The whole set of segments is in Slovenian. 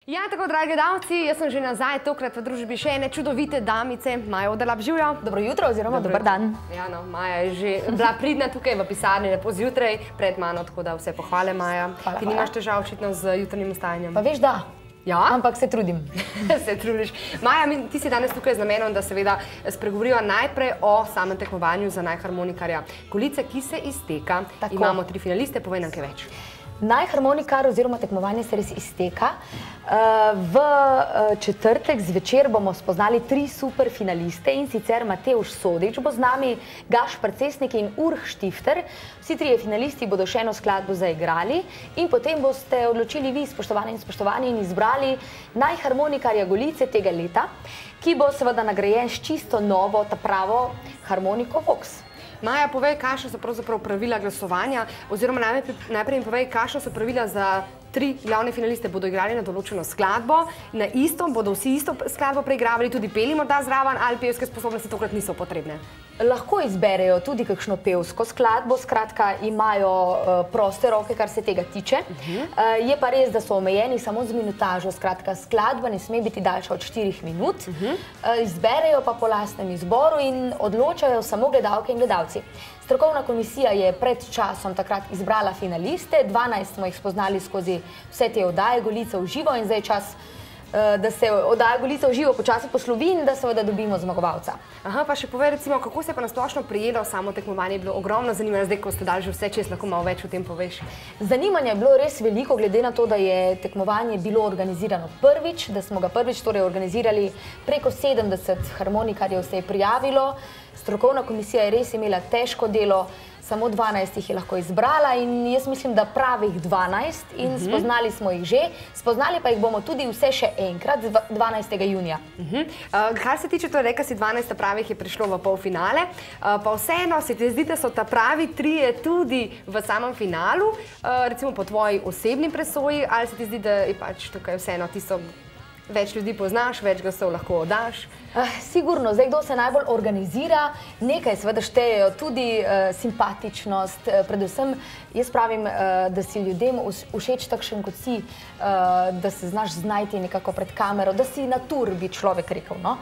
Ja, tako, dragi gledalci, jaz sem že nazaj, tokrat v družbi še ene čudovite damice, Maja Oderlap, živjo. Dobro jutro oziroma dober dan. Ja, no, Maja je že bila pridna tukaj v pisarni, lepo zjutraj, pred mano, tako da vse pohvale, Maja. Hvala, Ti nimaš težav očitno z jutrnjim vstajanjem. Pa veš, da. Ja? Ampak se trudim. Se trudiš. Maja, ti si danes tukaj z namenom, da seveda spregovoriva najprej o samem tekmovanju za najharmonikarja Golice, ki se izteka. Tako. Imamo 3 finaliste, povej nam kaj več. Najharmonikar oziroma tekmovanje se res izteka. V četrtek zvečer bomo spoznali 3 super finaliste, in sicer Matevž Sodič bo z nami, Gašper Cesnik in Urh Štifter. Vsi 3 finalisti bodo še eno skladbo zaigrali in potem boste odločili vi, spoštovane in spoštovani, in izbrali najharmonikarja Golice tega leta, ki bo seveda nagrajen s čisto novo, ta pravo harmoniko Vox. Maja, povej, kakšna so pravzaprav pravila glasovanja, oziroma najprej mi povej, kakšna so pravila za 3 glavne finaliste. Bodo igrali na določeno skladbo, na isto, bodo vsi isto skladbo preigravali, tudi peli morda zraven, ali pevske sposobnosti tokrat niso potrebne? Lahko izberejo tudi kakšno pevsko skladbo, skratka imajo proste roke, kar se tega tiče. Je pa res, da so omejeni samo z minutažo, skratka skladba ne sme biti daljša od 4 minut. Izberejo pa po lastnem izboru in odločajo samo gledalke in gledalci. Strokovna komisija je pred časom takrat izbrala finaliste, 12 smo jih spoznali skozi vse te oddaje Golica v živo in zdaj je čas, da se oddaja Golica v živo počasi poslovi in da seveda dobimo zmagovalca. Aha, pa še povej recimo, kako se je pa na splošno prijelo samo tekmovanje, je bilo ogromno zanimanja, zdaj ko ste dali že vse čez, lahko malo več o tem poveš. Zanimanja je bilo res veliko, glede na to, da je tekmovanje bilo organizirano prvič, da smo ga prvič torej organizirali, preko 70 harmonikarjev se je prijavilo. Strokovna komisija je res imela težko delo, samo 12 jih je lahko izbrala in jaz mislim, da pravih 12 in spoznali smo jih že. Spoznali pa jih bomo tudi vse še enkrat, 12. junija. Kar se tiče, to rekla si 12 pravih je prišlo v polfinale, pa vseeno se ti zdi, da so ta pravi 3 tudi v samem finalu, recimo po tvoji osebni presoji, ali se ti zdi, da je pač tukaj vseeno tisto, več ljudi poznaš, več glasov lahko oddaš? Sigurno, zdaj kdo se najbolj organizira, nekaj seveda štejejo tudi simpatičnost, predvsem jaz pravim, da si ljudem všeč takšen kot si, da se znaš znajti nekako pred kamero, da si natur, bi človek rekel, no.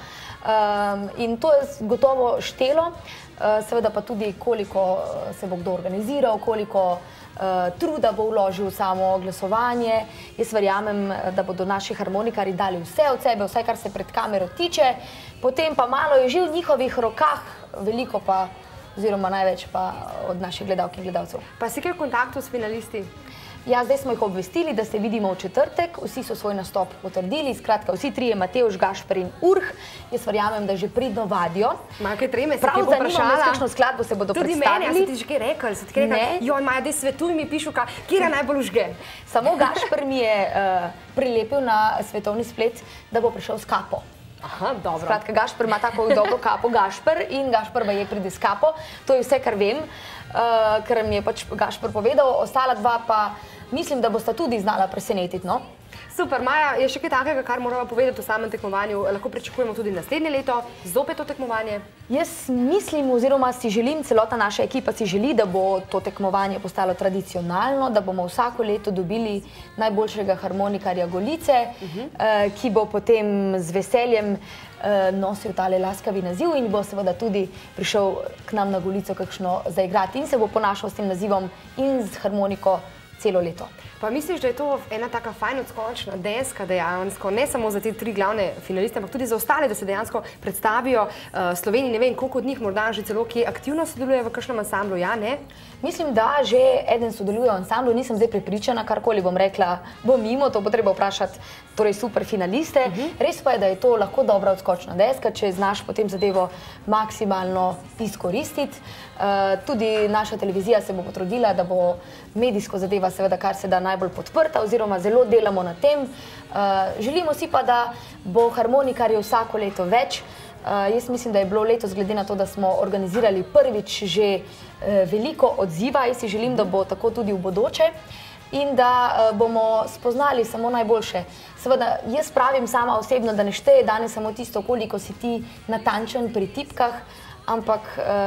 In to je gotovo štelo, seveda pa tudi koliko se bo kdo organiziral, koliko truda bo vložil samo glasovanje. Jaz verjamem, da bodo naši harmonikarji dali vse od sebe, vsaj kar se pred kamero tiče, potem pa malo je že v njihovih rokah, veliko pa, oziroma največ pa od naših gledalk in gledalcev. Pa si kaj v kontaktu s finalisti? Ja, zdaj smo jih obvestili, da se vidimo v četrtek, vsi so svoj nastop potrdili, skratka vsi 3, Matevž, Gašper in Urh. Jaz verjamem, da že pridno vadijo. Kaj treme, se prav ti bo vprašala? zanima me, s kakšno skladbo se bodo tudi predstavili. Tudi meni, a si ti že kaj rekel? Joj, Maja, daj svetuj mi, pišu, kjer najbolj užge. Samo Gašper mi je prilepil na svetovni splet, da bo prišel s kapo. Aha, dobro. Skratka, Gašper ima tako dobro kapo, Gašper, in Gašper baje pride s kapo. To je vse, kar vem, ker mi je pač Gašper povedal, ostala 2 pa mislim, da bosta tudi znala presenetiti, no. Super, Maja, je še kaj takega, kar moramo povedati o samem tekmovanju? Lahko pričakujemo tudi naslednje leto, zopet to tekmovanje? Jaz mislim, oziroma si želim, celotna naša ekipa si želi, da bo to tekmovanje postalo tradicionalno, da bomo vsako leto dobili najboljšega harmonikarja Golice, ki bo potem z veseljem nosil tale laskavi naziv in bo seveda tudi prišel k nam na Golico kakšno zaigrati in se bo ponašal s tem nazivom in z harmoniko celo leto. Pa misliš, da je to ena taka fajn odskočna deska dejansko, ne samo za te 3 glavne finaliste, ampak tudi za ostale, da se dejansko predstavijo Sloveniji, ne vem, koliko od njih morda že celo kje aktivno sodeluje v kakšnem ansamblu, ja, ne? Mislim, da že eden sodeluje v ansamblu, nisem zdaj prepričana, karkoli bom rekla, bo mimo, to bo treba vprašati torej super finaliste. Res pa je, da je to lahko dobra odskočna deska, če znaš potem zadevo maksimalno izkoristiti. Tudi naša televizija se bo potrudila, da bo medijsko zadeva seveda kar se da najbolj podprta, oziroma zelo delamo na tem. Želimo si pa, da bo harmonikarjev vsako leto več. Jaz mislim, da je bilo letos, glede na to, da smo organizirali prvič že veliko odziva, jaz si želim, da bo tako tudi v bodoče in da bomo spoznali samo najboljše. Seveda, jaz pravim sama osebno, da ne šteje danes samo tisto, koliko si ti natančen pri tipkah, ampak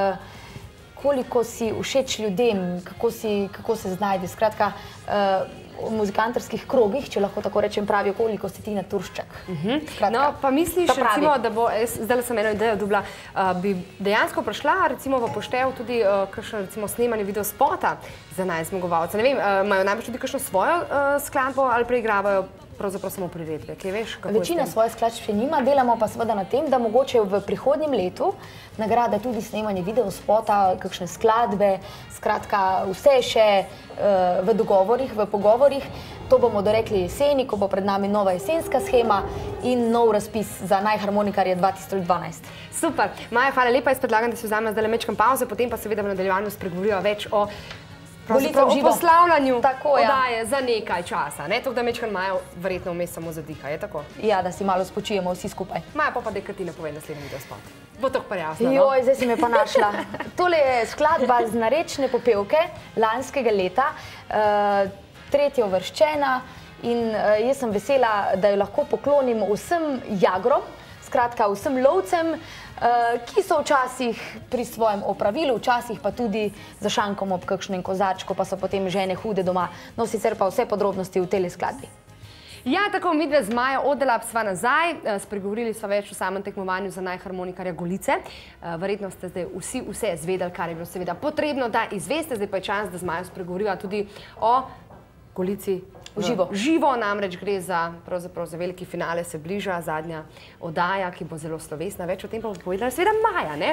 koliko si všeč ljudem, kako se znajde. Skratka, muzikantarskih krogih, če lahko tako rečem, pravijo, koliko si Tina Turščak. No, pa misliš, recimo, da bo, zdaj sem eno idejo dobila, bi dejansko prišla recimo v poštev tudi kakšno recimo snemanje videospota za najzmagovalca. Ne vem, imajo najbolj tudi kakšno svojo skladbo ali preigravajo pravzaprav samo priredbe, kaj veš? Večina svoje skladb še nima, delamo pa seveda na tem, da mogoče v prihodnjem letu nagrada tudi snemanje videospota, kakšne skladbe, skratka vse še v dogovorih, v pogovorih. To bomo dorekli jeseni, ko bo pred nami nova jesenska shema in nov razpis za najharmonikarje 2012. Super. Maja, hvala lepa, jaz predlagam, da si vzamem zdaj mečkam pauze, potem pa seveda v nadaljevanju spregovorijo več o poslavljanju oddaje za nekaj časa. Tako da mečkam Maja verjetno vmes samo zadiha, je tako? Ja, da si malo spočijemo vsi skupaj. Maja, pa dekaj ti napovej naslednji videospot. Bo tako pa jasno, no? Joj, zdaj si me pa našla. Tole je skladba z narečne popevke lanskega leta, tretja uvrščena in jaz sem vesela, da jo lahko poklonim vsem jagrom, skratka vsem lovcem, ki so včasih pri svojem opravilu, včasih pa tudi za šankom ob kakšnem kozarčku, pa so potem žene hude doma. No, sicer pa vse podrobnosti v tele skladbi. Ja, tako midve z Majo Odelap sva nazaj, spregovorili sva več o samem tekmovanju za najharmonikarja Golice. Verjetno ste zdaj vsi vse zvedeli, kar je bilo seveda potrebno, da izveste. Zdaj pa je čas, da z Majo spregovoriva tudi o Golici živo, namreč gre za veliki finale, se bliža zadnja oddaja, ki bo zelo slovesna. Več o tem pa bo povedala seveda Maja, ne?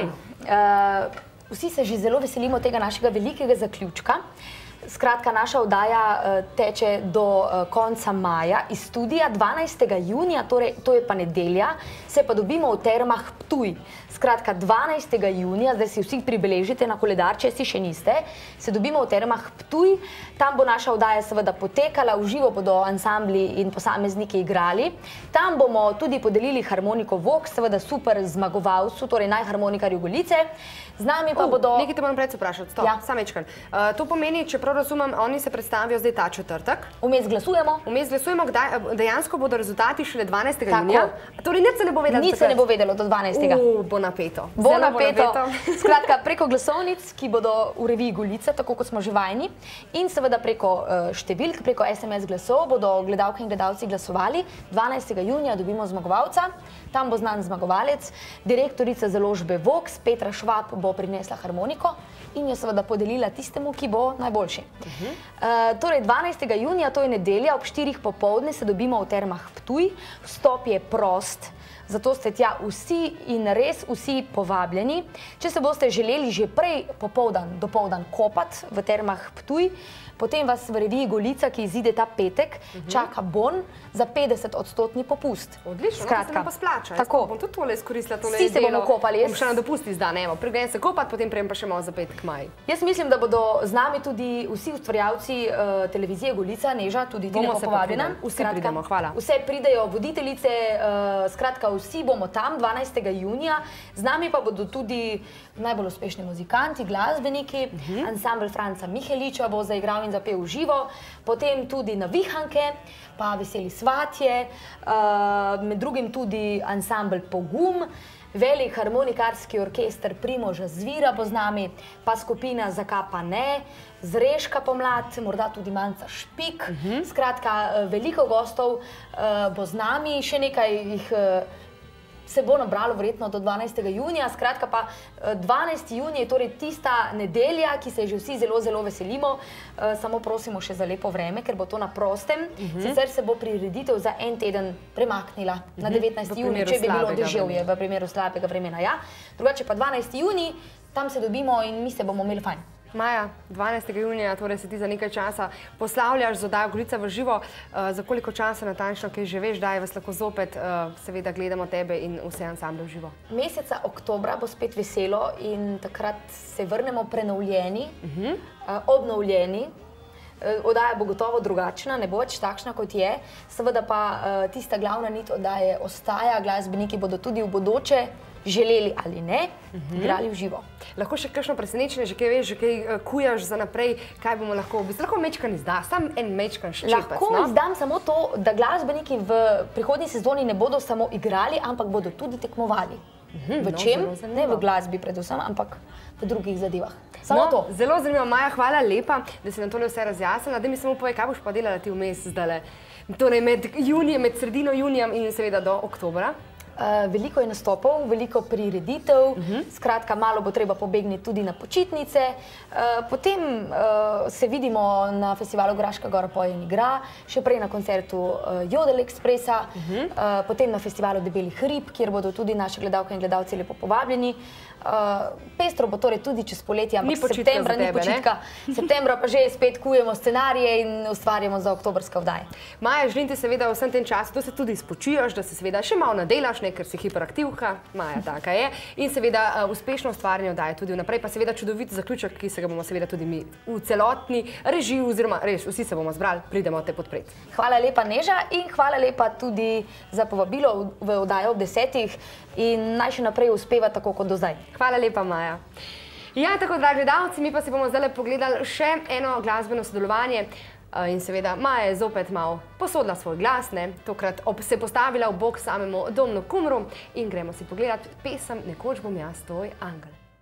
Ja, vsi se že zelo veselimo tega našega velikega zaključka. Skratka, naša oddaja teče do konca maja. Iz studija 12. junija, torej to je pa nedelja, se pa dobimo v Termah Ptuj. Skratka, 12. junija, zdaj si vsi pribeležite na koledar, če si še niste, se dobimo v Termah Ptuj. Tam bo naša oddaja seveda potekala, v živo bodo ansambli in posamezniki igrali. Tam bomo tudi podelili harmoniko Vox, seveda super zmagovalcu, torej najharmonikarju Golice. Z nami pa bodo... Nekaj te moram predvsem vprašati, stop, samečkan. To pomeni, čeprav razumem, oni se predstavijo zdaj ta četrtek. Vmes glasujemo. Vmes glasujemo, dejansko bodo rezultati šele 12. junija. Torej nič se ne bo vedelo. Nič se ne bo vedelo do 12. Bo napeto. Bo napeto. Skratka, preko glasovnic, ki bodo v reviji Golica, tako kot smo že vajeni, in seveda preko številk, preko SMS glasov bodo gledalke in gledalci glasovali. 12. junija dobimo zmagovalca, tam bo znan zmagovalec, direktorica založbe Vox, Petra Švab, bo prinesla harmoniko in jo seveda podelila tistemu, ki bo najboljši. Torej, 12. junija, to je nedelja, ob 4. popoldne se dobimo v Termah Ptuj. Vstop je prost, zato ste tja vsi in res vsi povabljeni. Če se boste želeli že prej dopoldan kopati v Termah Ptuj, potem vas v reviji Golica, ki izide ta petek, čaka bon za 50% popust. Odlično, no, to se nam pa splača. Tako. Bom tudi tole izkoristila, tole Vsi se bomo kopali. Bom še na dopusti zdaj, evo, pregledam se kopati, potem prejem pa še malo za petek maj. Jaz mislim, da bodo z nami tudi vsi ustvarjalci televizije Golica, Neža, tudi ti ne bo povabljena. Vsi pridemo, hvala. Vse pridejo voditeljice, skratka vsi bomo tam 12. junija. Z nami pa bodo tudi najbolj uspešni muzikanti, glasbeniki, ansambl Franca Miheliča bo zaigral in zapel v živo, potem tudi Navihanke, pa Veseli svatje, med drugim tudi ansambl Pogum, velik harmonikarski orkester Primoža Zvira bo z nami, pa skupina Zakaj pa ne, Zreška pomlad, morda tudi Manca Špik. Skratka, veliko gostov bo z nami, še nekaj jih se bo nabralo verjetno do 12. junija, skratka pa 12. junij je torej tista nedelja, ki se že vsi zelo, zelo veselimo, samo prosimo še za lepo vreme, ker bo to na prostem, sicer se bo prireditev za en teden premaknila na 19. junij, če bi bilo deževje v primeru slabega vremena, ja. Drugače pa 12. junij, tam se dobimo in mi se bomo imeli fajn. Maja, 12. junija, torej se ti za nekaj časa poslavljaš z oddajo Golica v živo. Za koliko časa natančno, kaj že veš, daj vas lahko zopet seveda gledamo tebe in vse ansamble v živo? Meseca oktobra bo spet veselo in takrat se vrnemo prenovljeni, obnovljeni. Oddaja bo gotovo drugačna, ne bo več takšna, kot je. Seveda pa tista glavna nit oddaje ostaja, glasbeniki bodo tudi v bodoče želeli ali ne, igrali v živo. Lahko še kakšno presenečenje, že kaj veš, že kaj kujaš za naprej, kaj bomo lahko v bistvu? Lahko mečkan izdaš, sam en mečkan ščepec, Lahko izdam samo to, da glasbeniki v prihodnji sezoni ne bodo samo igrali, ampak bodo tudi tekmovali. V čem? Ne v glasbi predvsem, ampak v drugih zadevah. Samo to. Zelo zanimivo, Maja, hvala lepa, da si nam tole vse razjasnila. Da mi samo povej, kaj boš pa delala ti vmes zdajle? Torej med sredino junija in seveda do oktobra. Veliko je nastopov, veliko prireditev, skratka, malo bo treba pobegniti tudi na počitnice. Potem se vidimo na festivalu Graška gora poje in igra, še prej na koncertu Jodel Ekspresa, potem na festivalu Debelih hrib, kjer bodo tudi naše gledalke in gledalci lepo povabljeni. Pestro bo torej tudi čez poletje, ampak septembra ni počitka. Septembra pa že spet kujemo scenarije in ustvarjamo za oktobrske oddaje. Maja, želim ti seveda v vsem tem času, da se tudi spočijaš, da se seveda še malo nadelaš, ker si hiperaktivka, Maja taka je, in seveda uspešno ustvarjanje oddaje tudi vnaprej, pa seveda čudovit zaključek, ki se ga bomo seveda tudi mi v celotni režiji, oziroma res, vsi se bomo zbrali, pridemo te podpreti. Hvala lepa, Neža, in hvala lepa tudi za povabilo v oddajo ob 10. in naj še naprej uspeva tako kot do zdaj. Hvala lepa, Maja. Ja, tako, dragi gledalci, mi pa si bomo zdaj pogledali še eno glasbeno sodelovanje. In seveda, Maja je zopet malo posodila svoj glas, tokrat se postavila v bok samemu Domnu Kumru in gremo si pogledati pesem Nekoč bom jaz tvoj angel.